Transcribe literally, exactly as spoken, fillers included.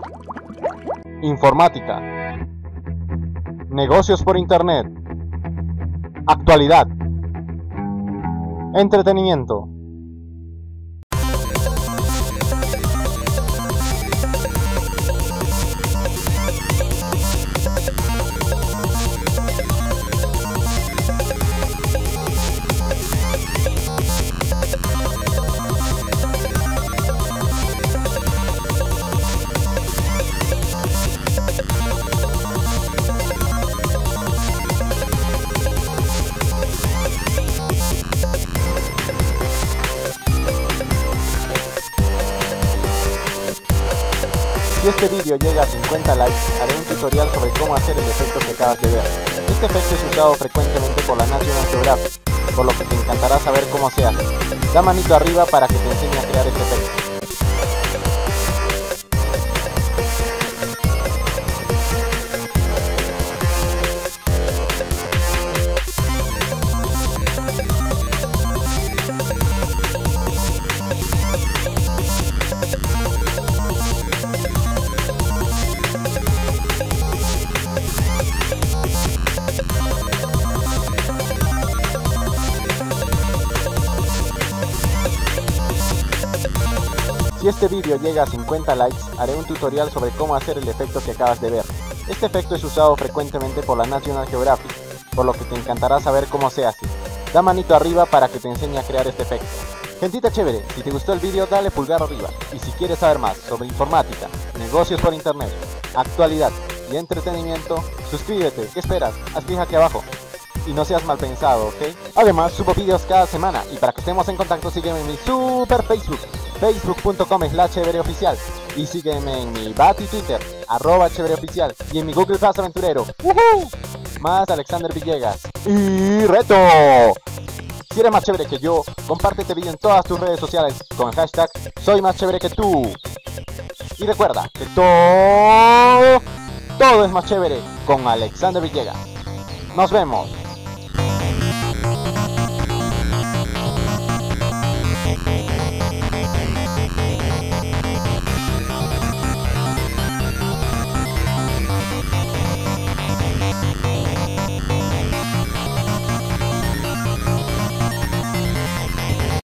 Informática, negocios por internet, actualidad, entretenimiento. Si este vídeo llega a cincuenta likes, haré un tutorial sobre cómo hacer el efecto que acabas de ver. Este efecto es usado frecuentemente por la National Geographic, por lo que te encantará saber cómo se hace. Da manito arriba para que te enseñe a crear este efecto. Si este vídeo llega a cincuenta likes, haré un tutorial sobre cómo hacer el efecto que acabas de ver. Este efecto es usado frecuentemente por la National Geographic, por lo que te encantará saber cómo se hace. Da manito arriba para que te enseñe a crear este efecto. Gentita chévere, si te gustó el vídeo dale pulgar arriba, y si quieres saber más sobre informática, negocios por internet, actualidad y entretenimiento, suscríbete. ¿Qué esperas? Haz clic aquí abajo. Y no seas mal pensado, ¿ok? Además, subo vídeos cada semana, y para que estemos en contacto sígueme en mi super Facebook, facebook punto com slash chévereoficial, y sígueme en mi Bati Twitter, arroba chévereoficial, y en mi Google Plus aventurero, ¡Woohoo! Más Alexander Villegas. ¡Y reto! Si eres más chévere que yo, comparte este vídeo en todas tus redes sociales con el hashtag Soy Más Chévere Que Tú. Y recuerda que todo, todo es más chévere con Alexander Villegas. Nos vemos.